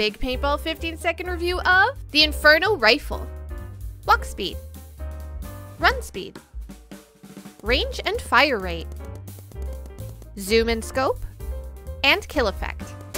big paintball 15-second review of the Inferno Rifle. Walk speed, run speed, range and fire rate, zoom and scope, and kill effect.